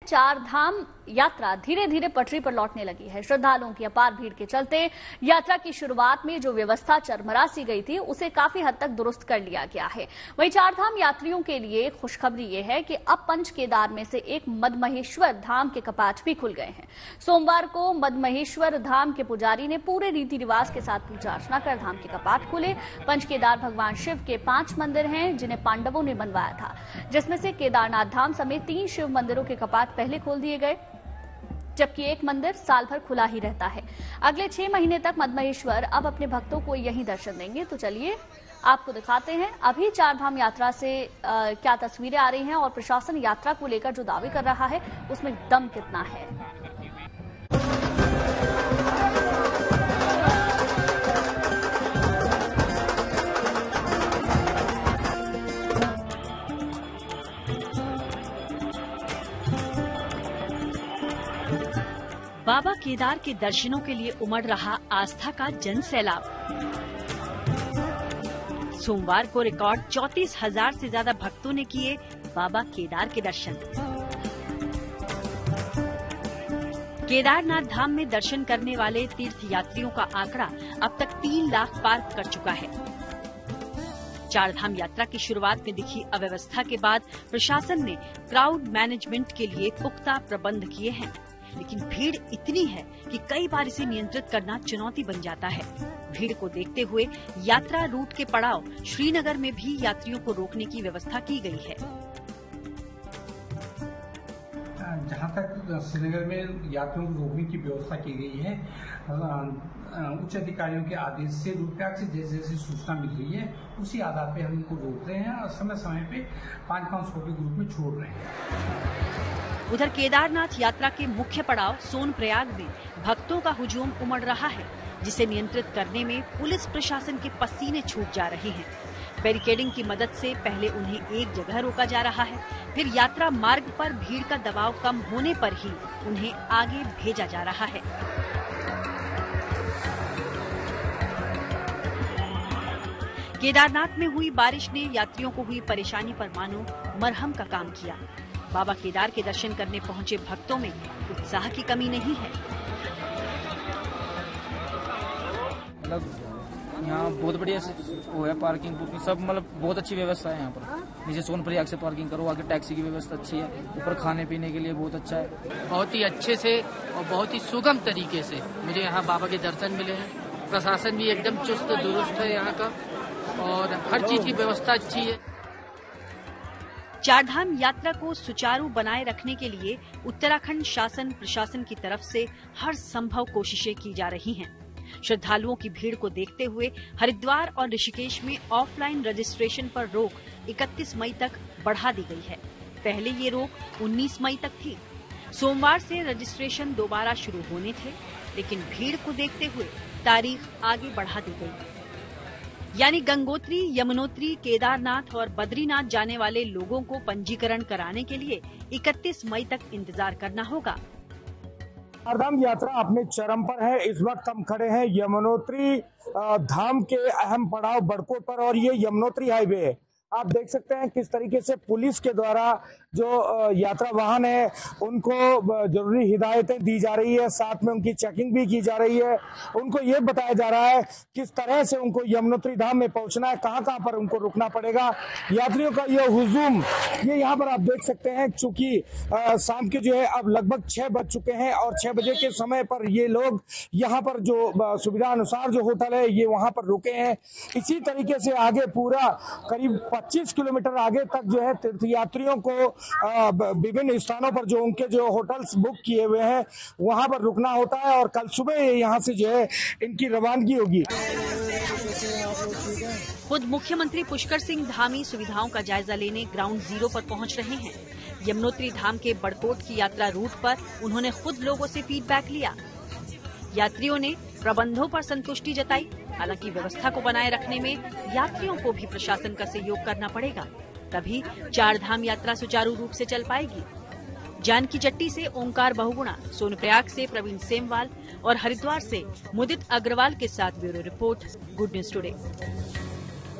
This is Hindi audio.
चार धाम यात्रा धीरे धीरे पटरी पर लौटने लगी है। श्रद्धालुओं की अपार भीड़ के चलते यात्रा की शुरुआत में जो व्यवस्था चरमरा सी गई थी उसे काफी हद तक दुरुस्त कर लिया गया है। वहीं चार धाम यात्रियों के लिए खुशखबरी ये है कि अब पंच केदार में से एक मदमहेश्वर धाम के कपाट भी खुल गए हैं। सोमवार को मदमहेश्वर धाम के पुजारी ने पूरे रीति रिवाज के साथ पूजा अर्चना कर धाम के कपाट खोले। पंच केदार भगवान शिव के 5 मंदिर हैं जिन्हें पांडवों ने बनवाया था, जिसमें से केदारनाथ धाम समेत 3 शिव मंदिरों के कपाट पहले खोल दिए गए, जबकि एक मंदिर साल भर खुला ही रहता है। अगले 6 महीने तक मदमहेश्वर अब अपने भक्तों को यही दर्शन देंगे। तो चलिए आपको दिखाते हैं अभी चार धाम यात्रा से क्या तस्वीरें आ रही हैं और प्रशासन यात्रा को लेकर जो दावे कर रहा है उसमें दम कितना है। बाबा केदार के दर्शनों के लिए उमड़ रहा आस्था का जन सैलाब। सोमवार को रिकॉर्ड 34,000 से ज्यादा भक्तों ने किए बाबा केदार के दर्शन। केदारनाथ धाम में दर्शन करने वाले तीर्थ यात्रियों का आंकड़ा अब तक 3 लाख पार कर चुका है। चार धाम यात्रा की शुरुआत में दिखी अव्यवस्था के बाद प्रशासन ने क्राउड मैनेजमेंट के लिए पुख्ता प्रबंध किए हैं, लेकिन भीड़ इतनी है कि कई बार इसे नियंत्रित करना चुनौती बन जाता है। भीड़ को देखते हुए यात्रा रूट के पड़ाव श्रीनगर में भी यात्रियों को रोकने की व्यवस्था की गई है। जहां तक श्रीनगर में यात्रियों को रोकने की व्यवस्था की गई है, उच्च अधिकारियों के आदेश से रूटमैप से जैसे जैसे सूचना मिल रही है उसी आधार पे हम इनको रोक रहे हैं और समय समय पे 500 के ग्रुप में छोड़ रहे हैं। उधर केदारनाथ यात्रा के मुख्य पड़ाव सोनप्रयाग में भक्तों का हुजूम उमड़ रहा है, जिसे नियंत्रित करने में पुलिस प्रशासन के पसीने छूट जा रहे हैं। बैरिकेडिंग की मदद से पहले उन्हें एक जगह रोका जा रहा है, फिर यात्रा मार्ग पर भीड़ का दबाव कम होने पर ही उन्हें आगे भेजा जा रहा है। केदारनाथ में हुई बारिश ने यात्रियों को हुई परेशानी पर मानो मरहम का काम किया। बाबा केदार के दर्शन करने पहुंचे भक्तों में उत्साह की कमी नहीं है। यहाँ बहुत बढ़िया वो है, पार्किंग बुकिंग सब मतलब बहुत अच्छी व्यवस्था है। यहाँ पर नीचे सोनप्रयाग से पार्किंग करो, आगे टैक्सी की व्यवस्था अच्छी है, ऊपर खाने पीने के लिए बहुत अच्छा है। बहुत ही अच्छे से और बहुत ही सुगम तरीके से मुझे यहाँ बाबा के दर्शन मिले हैं। प्रशासन भी एकदम चुस्त दुरुस्त है यहाँ का और हर चीज की व्यवस्था अच्छी है। चारधाम यात्रा को सुचारू बनाए रखने के लिए उत्तराखंड शासन प्रशासन की तरफ से हर संभव कोशिशें की जा रही हैं। श्रद्धालुओं की भीड़ को देखते हुए हरिद्वार और ऋषिकेश में ऑफलाइन रजिस्ट्रेशन पर रोक 31 मई तक बढ़ा दी गई है। पहले ये रोक 19 मई तक थी। सोमवार से रजिस्ट्रेशन दोबारा शुरू होने थे, लेकिन भीड़ को देखते हुए तारीख आगे बढ़ा दी गई। यानी गंगोत्री, यमुनोत्री, केदारनाथ और बद्रीनाथ जाने वाले लोगों को पंजीकरण कराने के लिए 31 मई तक इंतजार करना होगा। चारधाम यात्रा अपने चरम पर है। इस वक्त हम खड़े हैं यमुनोत्री धाम के अहम पड़ाव बड़कोट पर और ये यमुनोत्री हाईवे है। आप देख सकते हैं किस तरीके से पुलिस के द्वारा जो यात्रा वाहन है उनको जरूरी हिदायतें दी जा रही है, साथ में उनकी चेकिंग भी की जा रही है। उनको ये बताया जा रहा है किस तरह से उनको यमुनोत्री धाम में पहुंचना है, कहां कहां पर उनको रुकना पड़ेगा। यात्रियों का ये हुजूम ये यहाँ पर आप देख सकते हैं, चूंकि शाम के जो है अब लगभग 6 बज चुके हैं और 6 बजे के समय पर ये लोग यहाँ पर जो सुविधा अनुसार जो होटल है ये वहां पर रुके हैं। इसी तरीके से आगे पूरा करीब 25 किलोमीटर आगे तक जो है तीर्थयात्रियों को विभिन्न स्थानों पर जो उनके जो होटल्स बुक किए हुए हैं वहां पर रुकना होता है और कल सुबह यहां से जो है इनकी रवानगी होगी। खुद मुख्यमंत्री पुष्कर सिंह धामी सुविधाओं का जायजा लेने ग्राउंड जीरो पर पहुंच रहे हैं। यमुनोत्री धाम के बड़कोट की यात्रा रूट पर उन्होंने खुद लोगों से फीडबैक लिया। यात्रियों ने प्रबंधों पर संतुष्टि जताई। हालांकि व्यवस्था को बनाए रखने में यात्रियों को भी प्रशासन का सहयोग करना पड़ेगा, तभी चार धाम यात्रा सुचारू रूप से चल पाएगी। जानकी चट्टी से ओंकार बहुगुणा, सोनप्रयाग से प्रवीण सेमवाल और हरिद्वार से मुदित अग्रवाल के साथ bureau report, good news today.